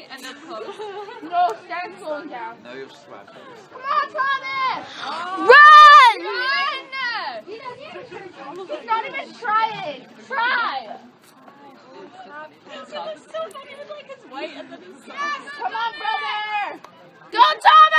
and then close. No, stand slowing down. No, you're sweat. Come on, Thomas! Run! Run! He's not even trying. Try! It's so funny with like his white and then his Come on, brother! Go, Thomas!